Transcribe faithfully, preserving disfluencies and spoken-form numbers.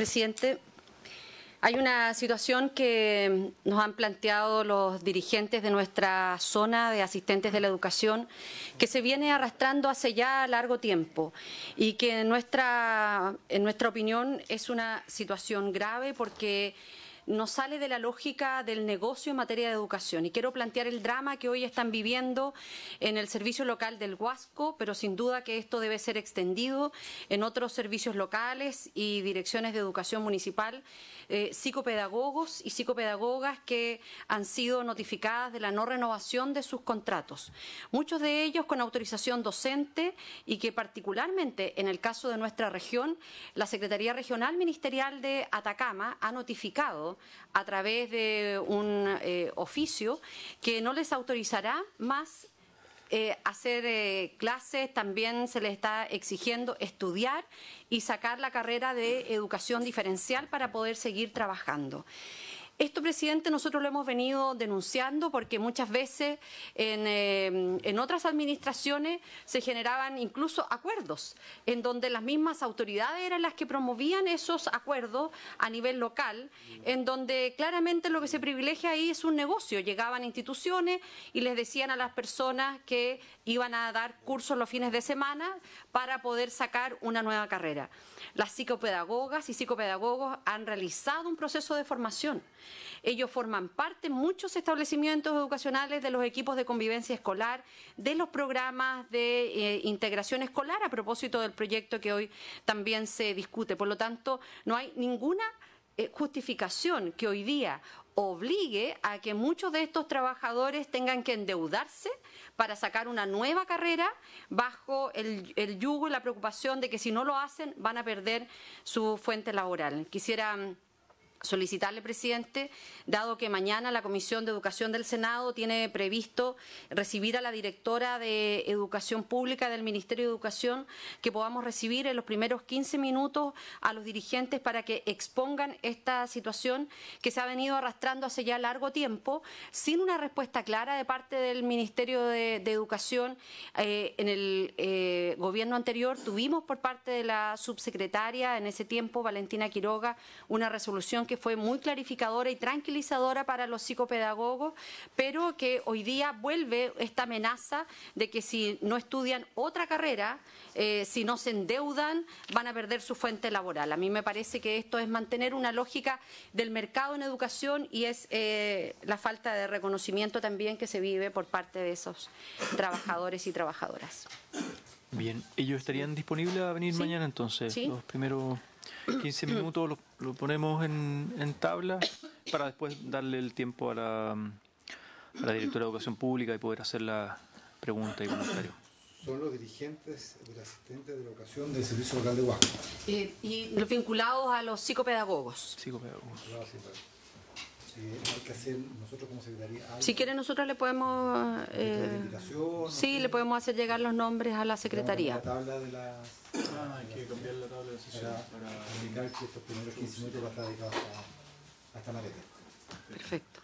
Presidente, hay una situación que nos han planteado los dirigentes de nuestra zona de asistentes de la educación que se viene arrastrando hace ya largo tiempo y que en nuestra, en nuestra opinión es una situación grave porque no sale de la lógica del negocio en materia de educación. Y quiero plantear el drama que hoy están viviendo en el servicio local del Huasco, pero sin duda que esto debe ser extendido en otros servicios locales y direcciones de educación municipal, eh, psicopedagogos y psicopedagogas que han sido notificadas de la no renovación de sus contratos. Muchos de ellos con autorización docente y que particularmente en el caso de nuestra región, la Secretaría Regional Ministerial de Atacama ha notificado a través de un eh, oficio que no les autorizará más eh, hacer eh, clases. También se les está exigiendo estudiar y sacar la carrera de educación diferencial para poder seguir trabajando. Esto, presidente, nosotros lo hemos venido denunciando porque muchas veces en, eh, en otras administraciones se generaban incluso acuerdos en donde las mismas autoridades eran las que promovían esos acuerdos a nivel local, en donde claramente lo que se privilegia ahí es un negocio. Llegaban instituciones y les decían a las personas que iban a dar cursos los fines de semana para poder sacar una nueva carrera. Las psicopedagogas y psicopedagogos han realizado un proceso de formación. Ellos forman parte en muchos establecimientos educacionales de los equipos de convivencia escolar, de los programas de eh, integración escolar, a propósito del proyecto que hoy también se discute. Por lo tanto, no hay ninguna eh, justificación que hoy día obligue a que muchos de estos trabajadores tengan que endeudarse para sacar una nueva carrera bajo el, el yugo y la preocupación de que si no lo hacen van a perder su fuente laboral. Quisiera solicitarle, presidente, dado que mañana la Comisión de Educación del Senado tiene previsto recibir a la directora de Educación Pública del Ministerio de Educación, que podamos recibir en los primeros quince minutos a los dirigentes para que expongan esta situación que se ha venido arrastrando hace ya largo tiempo, sin una respuesta clara de parte del Ministerio de, de Educación. Eh, en el eh, gobierno anterior tuvimos por parte de la subsecretaria, en ese tiempo, Valentina Quiroga, una resolución que que fue muy clarificadora y tranquilizadora para los psicopedagogos, pero que hoy día vuelve esta amenaza de que si no estudian otra carrera, eh, si no se endeudan, van a perder su fuente laboral. A mí me parece que esto es mantener una lógica del mercado en educación y es eh, la falta de reconocimiento también que se vive por parte de esos trabajadores y trabajadoras. Bien, ¿ellos estarían disponibles a venir ¿Sí? mañana entonces? ¿Sí? Los primeros quince minutos lo, lo ponemos en, en tabla para después darle el tiempo a la, a la directora de Educación Pública y poder hacer la pregunta y comentario. Son los dirigentes del asistente de la educación del Servicio Local de Huasco. Eh, y los vinculados a los psicopedagogos. Psicopedagogos. Eh, hay que hacer nosotros como secretaría. Si quieren nosotros le podemos eh, sí, le podemos hacer llegar los nombres a la secretaría. La tabla de la, ah, hay que cambiar la tabla de sesión para, para indicar que estos primeros quince minutos va a estar dedicados a, a esta materia. Perfecto.